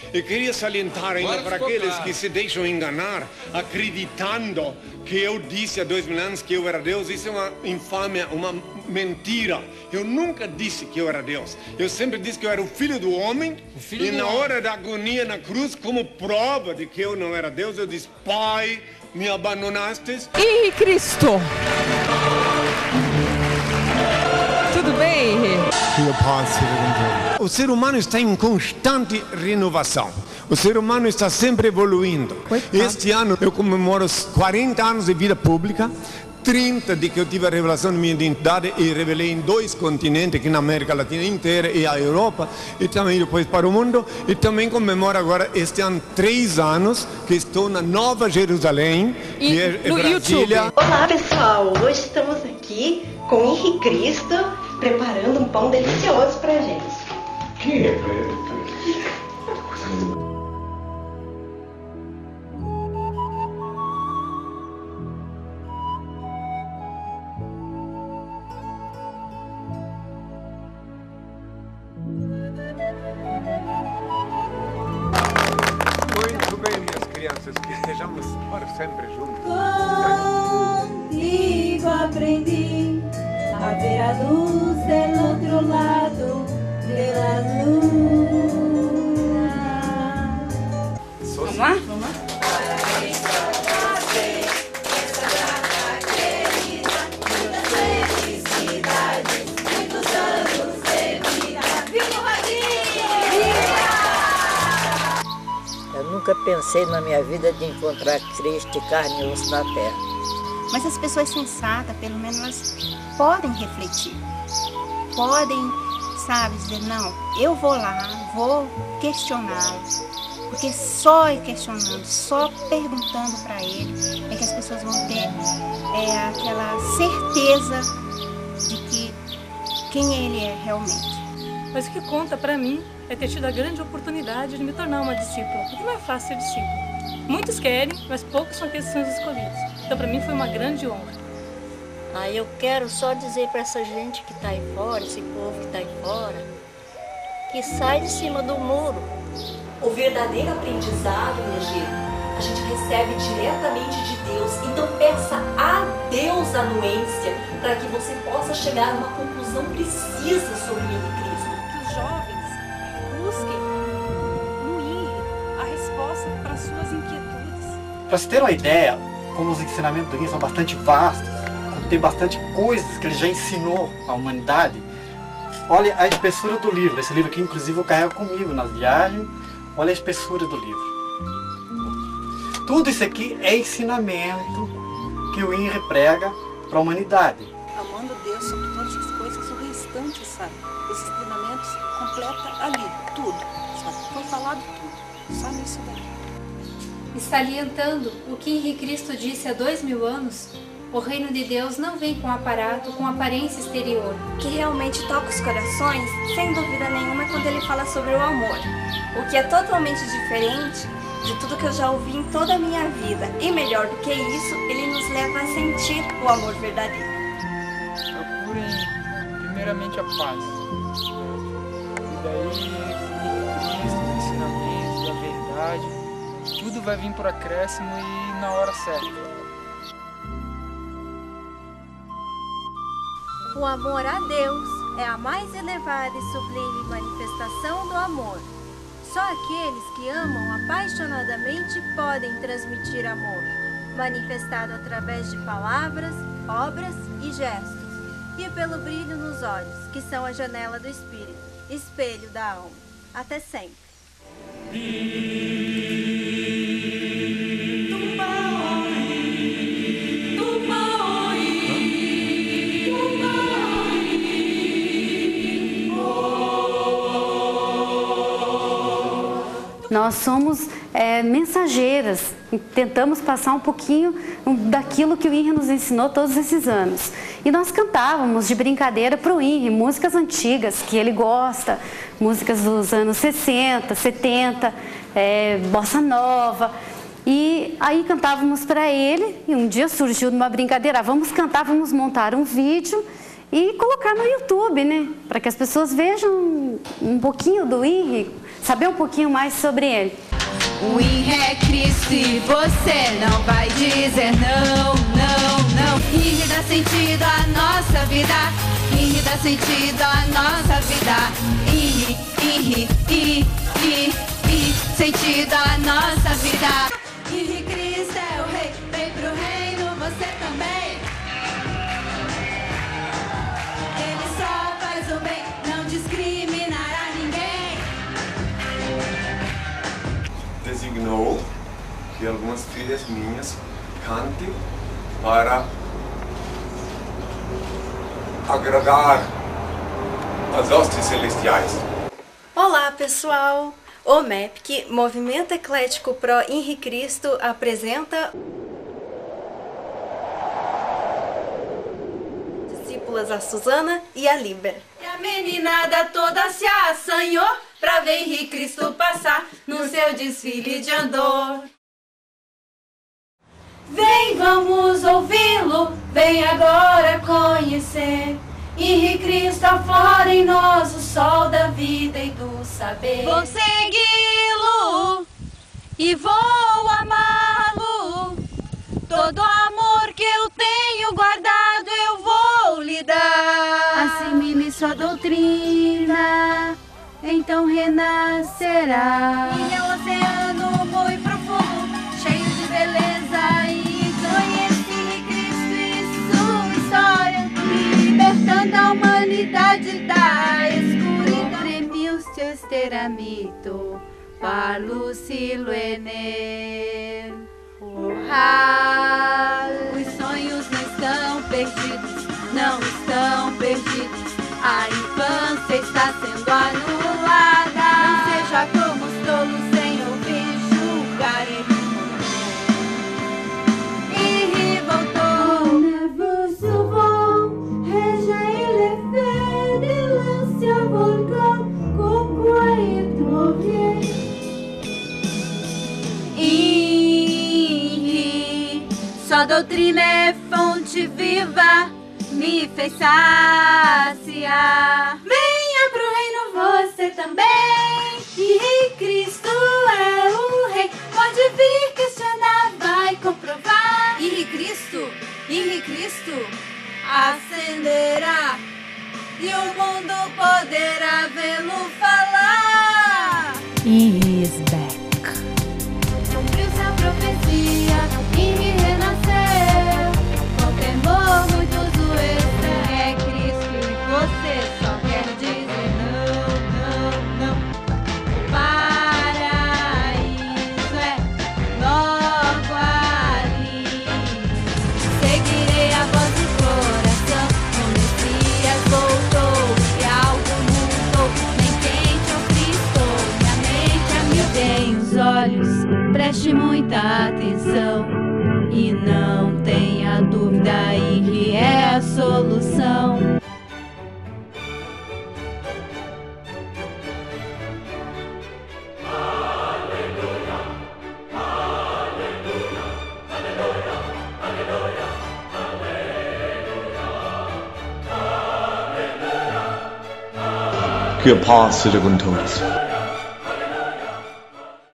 Eu queria salientar ainda para aqueles que se deixam enganar, acreditando que eu disse há 2000 anos que eu era Deus. Isso é uma infâmia, uma mentira. Eu nunca disse que eu era Deus. Eu sempre disse que eu era o Filho do Homem. E na hora da agonia na cruz, como prova de que eu não era Deus, eu disse: Pai, me abandonaste. E Cristo. Tudo bem, O ser humano está em constante renovação. O ser humano está sempre evoluindo. Coitado. Este ano eu comemoro 40 anos de vida pública, 30 de que eu tive a revelação de minha identidade e revelei em 2 continentes, aqui na América Latina inteira e a Europa, e também depois para o mundo. E também comemoro agora, este ano, 3 anos que estou na Nova Jerusalém, que é Brasília. Olá pessoal, hoje estamos aqui com o Henri Cristo, preparando um pão delicioso pra gente. Que é? Muito bem, minhas crianças, que estejamos para sempre juntos. Contigo aprendi a ver a luz do outro lado da luna. Vamos lá? Vamos lá? Eu nunca pensei na minha vida de encontrar Cristo de carne e osso na terra. Mas as pessoas sensatas, pelo menos, elas podem refletir. Podem, sabe, dizer, não, eu vou lá, vou questioná-lo. Porque só questionando, só perguntando para ele, é que as pessoas vão ter aquela certeza de que quem ele é realmente. Mas o que conta para mim é ter tido a grande oportunidade de me tornar uma discípula, porque não é fácil ser discípula. Muitos querem, mas poucos são aqueles que são os escolhidos. Então, para mim, foi uma grande honra. Eu quero só dizer para essa gente que está aí fora, esse povo que está aí fora, que sai de cima do muro. O verdadeiro aprendizado, minha gente, a gente recebe diretamente de Deus. Então peça a Deus a anuência para que você possa chegar a uma conclusão precisa sobre o Cristo. Que os jovens busquem no INRI a resposta para as suas inquietudes. Para se ter uma ideia, como os ensinamentos do INRI são bastante vastos, como tem bastante coisas que ele já ensinou à humanidade, olha a espessura do livro. Esse livro aqui, inclusive, eu carrego comigo nas viagens. Olha a espessura do livro. Tudo isso aqui é ensinamento que o INRI prega para a humanidade. Amando Deus sobre todas as coisas, o restante, sabe? Esses ensinamentos completa ali, tudo, sabe? Foi falado tudo, só nisso daí. Salientando o que Henri Cristo disse há 2000 anos, o reino de Deus não vem com aparato, com aparência exterior. O que realmente toca os corações, sem dúvida nenhuma, é quando ele fala sobre o amor. O que é totalmente diferente de tudo que eu já ouvi em toda a minha vida. E melhor do que isso, ele nos leva a sentir o amor verdadeiro. Procurem primeiramente a paz. E daí, Cristo, os ensinamentos, a verdade, tudo vai vir por acréscimo e na hora certa. O amor a Deus é a mais elevada e sublime manifestação do amor. Só aqueles que amam apaixonadamente podem transmitir amor, manifestado através de palavras, obras e gestos, e pelo brilho nos olhos, que são a janela do espírito, espelho da alma. Até sempre. Nós somos mensageiras, tentamos passar um pouquinho daquilo que o INRI nos ensinou todos esses anos. E nós cantávamos de brincadeira para o INRI, músicas antigas que ele gosta, músicas dos anos 60, 70, bossa nova. E aí cantávamos para ele e um dia surgiu numa brincadeira, vamos cantar, vamos montar um vídeo e colocar no YouTube, né? Para que as pessoas vejam um pouquinho do INRI, saber um pouquinho mais sobre ele. O INRI é Cristo e você não vai dizer não, não, não. INRI dá sentido à nossa vida, INRI dá sentido à nossa vida. INRI, INRI, sentido à nossa vida. INRI Cristo é o Rei, vem pro reino você também. Ele só faz o bem, não discriminará ninguém. Designou que algumas filhas minhas cantem para agradar as hostes celestiais. Olá pessoal! O MEPC, Movimento Eclético Pro INRI Cristo, apresenta discípulas a Suzana e a Liber. E a meninada toda se assanhou pra ver INRI Cristo passar no seu desfile de andor. Vem, vamos ouvi-lo, vem agora conhecer. INRI Cristo aflora em nós o sol da vida e do saber. Vou segui-lo e vou amá-lo. Todo amor que eu tenho guardado eu vou lhe dar. Assimile sua doutrina, então renascerá. E é um oceano muito profundo, cheio de beleza e conhece Cristo e sua história, libertando a humanidade da escuridão. Premius testeramito, parlo siluener. Os sonhos não estão perdidos, não estão perdidos. A infância está sendo anulada. Não seja como os tolos sem ouvir julgar. INRI voltou. Never souvent, j'ai le fait de l'ancien volcan, pourquoi il revient? INRI, sua doutrina é fonte viva, me fez saciar. Venha pro reino você também. INRI Cristo é o Rei, pode vir questionar, vai comprovar. INRI Cristo acenderá e o mundo poderá vê-lo falar. INRI is back. Cumpriu-se a profecia, INRI renasceu, com temor muitos o esperam. É Cristo e você só quer dizer não, não, não. O paraíso é logo ali. Seguirei a voz do coração, o Messias voltou e algo mudou. Nem quente ou frio, minha mente é mil. Tem os olhos, preste muita atenção e não tenha dúvida, INRI é a solução. Que a paz seja com todos.